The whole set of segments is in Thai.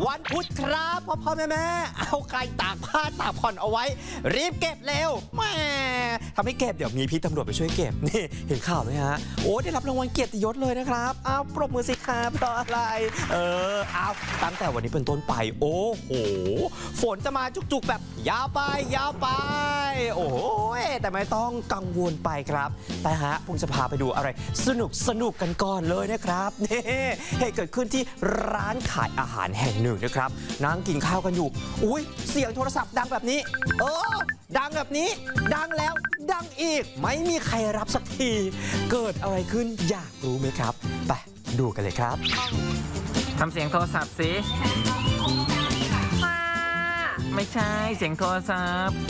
วันพุธครับพ่อแม่เอาไก่ตากผ้าตากผ่อนเอาไว้รีบเก็บเร็วแม่ทำให้เก็บเดี๋ยวมีพี่ตำรวจไปช่วยเก็บนี่เห็นข่าวไหมฮะโอ้ได้รับรางวัลเกียรติยศเลยนะครับเอาปรบมือสิครับเพราะอะไรเอาตั้งแต่วันนี้เป็นต้นไปโอ้โหฝนจะมาจุกๆแบบยาวไปโอ้โหแต่ไม่ต้องกังวลไปครับแต่ฮะผมจะพาไปดูอะไรสนุกกันก่อนเลยนะครับนี่เหตุเกิดขึ้นที่ร้านขายอาหารแห่งหนึ่งนะครับนั่งกินข้าวกันอยู่อุ้ยเสียงโทรศัพท์ดังแบบนี้ดังแบบนี้ดังแล้วดังอีกไม่มีใครรับสักทีเกิดอะไรขึ้นอยากรู้ไหมครับไปดูกันเลยครับทำเสียงโทรศัพท์สิไม่ใช่เสียงโทรศัพท์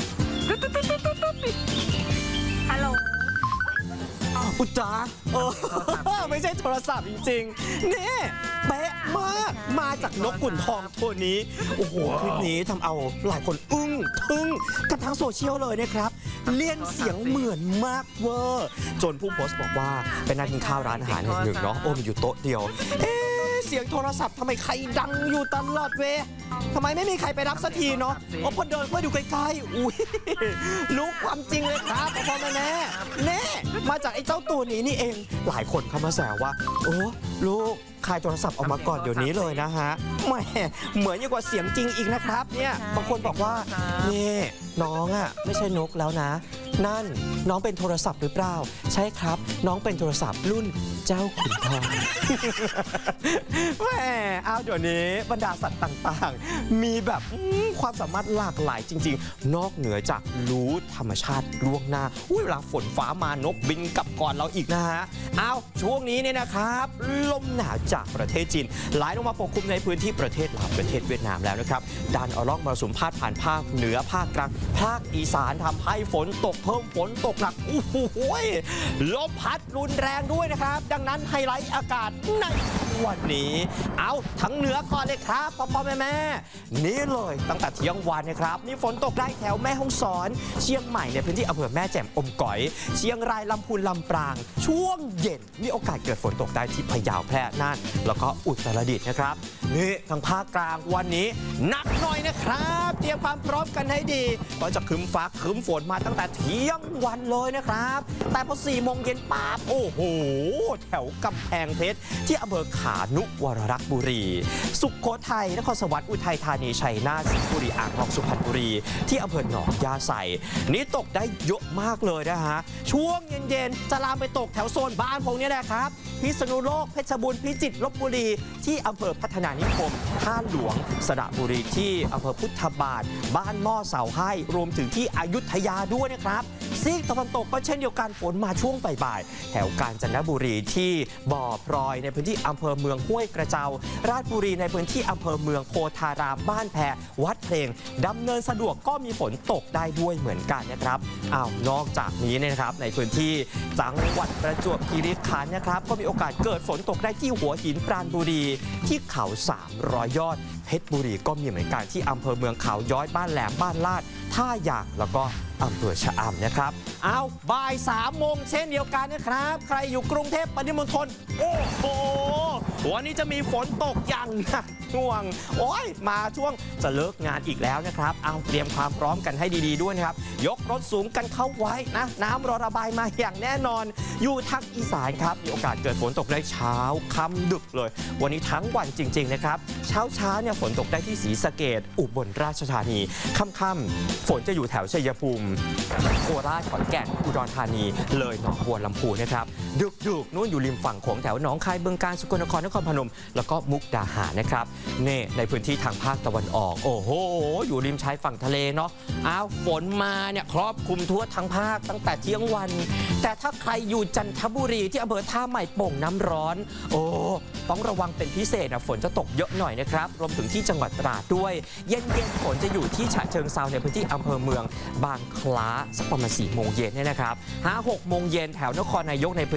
ฮัลโหลอุจจาไม่ใช่โทรศัพท์จริงๆนี่เป๊ะมากมาจากนกขุนทองตัวนี้โอ้โหคลิปนี้ทำเอาหลายคนอึ้งทึ่งกันทั้งโซเชียลเลยนะครับเลียนเสียงเหมือนมากเวอร์จนผู้โพสต์บอกว่าเป็นนักกินข้าวร้านอาหารแห่งหนึ่งเนาะมีอยู่โต๊ะเดียวเสียงโทรศัพท์ทำไมใครดังอยู่ตลอดเวทำไมไม่มีใครไปรับสักทีเนาะพอเดินเพื่อดูใกล้ๆอุ้ยรู้ความจริงเลยครับพ่อแม่เน่มาจากไอ้เจ้าตัวนี้นี่เองหลายคนเข้ามาแซวว่าโอ้ลูกคายโทรศัพท์ออกมาก่อนเดี๋ยวนี้เลยนะฮะแหมเหมือนยิ่งกว่าเสียงจริงอีกนะครับเนี่ยบางคนบอกว่านี่น้องอ่ะไม่ใช่นกแล้วนะนั่นน้องเป็นโทรศัพท์หรือเปล่าใช่ครับน้องเป็นโทรศัพท์รุ่นเจ้าขุนทองแหมเอาเดี๋ยวนี้บรรดาสัตว์ต่างๆมีแบบความสามารถหลากหลายจริงๆนอกเหนือจากรู้ธรรมชาติล่วงหน้าเวลาฝนฟ้ามานกบินกลับก่อนเราอีกนะฮะเอาช่วงนี้เนี่ยนะครับลมหนาวจากประเทศจีนไหลลงมาปกคลุมในพื้นที่ประเทศลาวประเทศเวียดนามแล้วนะครับดันเอาร่องมรสุมพาดผ่านภาคเหนือภาคกลางภาคอีสานทำให้ฝนตกเพิ่มฝนตกหนักโอ้โหลมพัดรุนแรงด้วยนะครับดังนั้นไฮไลท์อากาศในวันนี้เอาทั้งเหนือก่อนเลยครับพ่อแม่นี่เลยตั้งแต่เที่ยงวันนะครับมีฝนตกได้แถวแม่ฮ่องสอนเชียงใหม่ในพื้นที่อำเภอแม่แจ่มอมก๋อยเชียงรายลำพูนลำปางช่วงเย็นมีโอกาสเกิดฝนตกได้ที่พะเยาแพร่น่านแล้วก็อุตรดิตถ์นะครับนี่ทางภาคกลางวันนี้หนักหน่อยนะครับเตรียมความพร้อมกันให้ดีก็จะครึ้มฟ้าครึ้มฝนมาตั้งแต่เที่ยงวันเลยนะครับแต่พอ4 โมงเย็นปั๊บโอ้โหแถวกำแพงเพชรที่อำเภอขานุวรรคบุรีสุโขทัยนครสวรรค์อุทัยธานีชัยนาทสิงห์บุรีอ่างทองสุพรรณบุรีที่อำเภอหนองยาไซนี่ตกได้เยอะมากเลยนะฮะช่วงเย็นๆจะลามไปตกแถวโซนบ้านผมนี่แหละครับพิษณุโลกเพชรบูรณ์พิจิตรลพบุรีที่อำเภอพัฒนานิคมท่าหลวงสระบุรีที่อำเภอพุทธบาทบ้านหม้อเสาให้รวมถึงที่อยุธยาด้วยนะครับซีกตะวันตกก็เช่นเดียวกันฝนมาช่วงบ่ายๆแถวกาญจนบุรีที่บ่อพลอยในพื้นที่อำเภอเมืองห้วยกระเจ้าราชบุรีในพื้นที่อำเภอเมืองโพธารามบ้านแพวัดเพลงดำเนินสะดวกก็มีฝนตกได้ด้วยเหมือนกันนะครับนอกจากนี้นะครับในพื้นที่จังหวัดประจวบคีรีขันธ์นะครับก็มีโอกาสเกิดฝนตกได้ที่หัวหินปราณบุรีที่เขา300 ยอดเพชรบุรีก็มีเหมือนกันที่อำเภอเมืองเขาย้อยบ้านแหลมบ้านลาดท่าหยางแล้วก็อำเภอชะอำนะครับบ่าย 3 โมงเช่นเดียวกันนะครับใครอยู่กรุงเทพปริมณฑลโอ้โหวันนี้จะมีฝนตกอย่างหนักหน่วงโอ้ยมาช่วงจะเลิกงานอีกแล้วนะครับเตรียมความพร้อมกันให้ดีๆด้วยนะครับยกรถสูงกันเข้าไว้นะน้ำรอระบายมาอย่างแน่นอนอยู่ทางอีสานครับมีโอกาสเกิดฝนตกได้เช้าค่ำดึกเลยวันนี้ทั้งวันจริงๆนะครับเช้าเนี่ยฝนตกได้ที่ศรีสะเกษอุบลราชธานีค่ำๆฝนจะอยู่แถวชัยภูมิโคราชขอนแก่นอุดรธานีเลยหนองบัวลำพูนะครับดึกๆนู้นอยู่ริมฝั่งของแถวหนองคายบึงกาฬสกลนครนครพนมแล้วก็มุกดาหารนะครับในพื้นที่ทางภาคตะวันออกโอ้โหอยู่ริมชายฝั่งทะเลเนาะฝนมาเนี่ยครอบคลุมทั่วทั้งภาคตั้งแต่เที่ยงวันแต่ถ้าใครอยู่จันทบุรีที่อำเภอท่าใหม่โป่งน้ำร้อนต้องระวังเป็นพิเศษฝนจะตกเยอะหน่อยนะครับรวมถึงที่จังหวัดตราดด้วยเย็นฝนจะอยู่ที่ฉะเชิงเทราในพื้นที่อำเภอเมืองบางคล้าสักประมาณ4 โมงเย็นเนี่ยนะครับ6 โมงเย็นแถวนครนายกในพื้นที่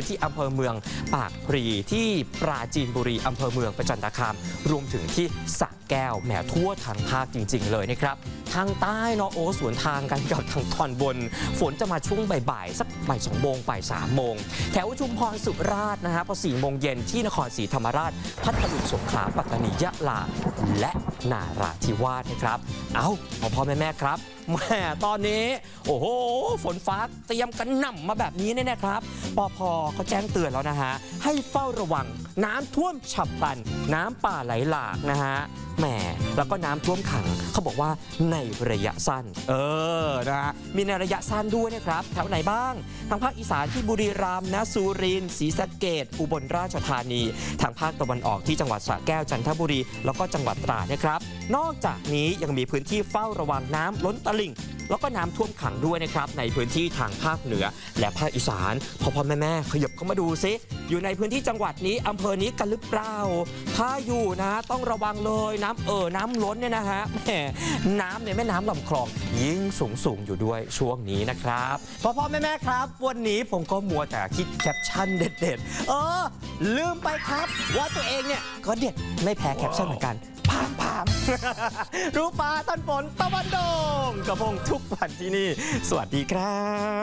ที่อำเภอเมืองปากพลีที่ปราจีนบุรีอำเภอเมืองประจันตคามรวมถึงที่สระแก้วแหมทั่วทางภาคจริงๆเลยนะครับทางใต้เนาะสวนทางกันกับทางตอนบนฝนจะมาช่วงบ่ายๆสักบ่าย2 โมงบ่าย3 โมงแถวชุมพรสุราษฎร์นะฮะพอ4 โมงเย็นที่นครศรีธรรมราชพัทลุงสงขลาปัตตานียะลาและนาราธิวาสนะครับพ่อแม่ครับแม่ตอนนี้โอ้โหฝนฟ้าเตรียมกันหน่ำมาแบบนี้เนี่ยนะครับปภเขาแจ้งเตือนแล้วนะฮะให้เฝ้าระวังน้ำท่วมฉับพลันน้ำป่าไหลหลากนะฮะแหมแล้วก็น้ำท่วมขังเขาบอกว่าในระยะสั้นนะฮะมีในระยะสั้นด้วยนะครับแถวไหนบ้างทางภาคอีสานที่บุรีรัมย์นะสุรินทร์ศรีสะเกษอุบลราชธานีทางภาคตะวันออกที่จังหวัดสระแก้วจันทบุรีแล้วก็จังหวัดตราดนะครับนอกจากนี้ยังมีพื้นที่เฝ้าระวังน้ำล้นตลิ่งแล้วก็น้ำท่วมขังด้วยนะครับในพื้นที่ทางภาคเหนือและภาคอีสานพ่อแม่ขยับเข้ามาดูซิอยู่ในพื้นที่จังหวัดนี้อำเภอนี้กันหรือเปล่าถ้าอยู่นะต้องระวังเลยน้ำล้นเนี่ยนะฮะแหมน้ำในแม่น้ำลำคลองยิ่งสูงอยู่ด้วยช่วงนี้นะครับพ่อแม่ครับวันนี้ผมก็มัวแต่คิดแคปชั่นเด็ดลืมไปครับว่าตัวเองเนี่ยก็เด็ดไม่แพ้แคปชั่นเหมือนกันพามรู้ฟ้าต้นฝนตะวันโด่งกระพงทุกวันที่นี่สวัสดีครับ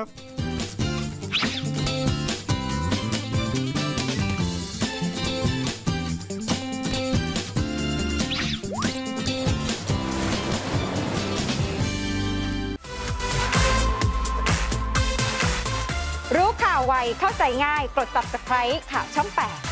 รู้ข่าวไวเข้าใจง่ายกด Subscribe ข่าวช่อง 8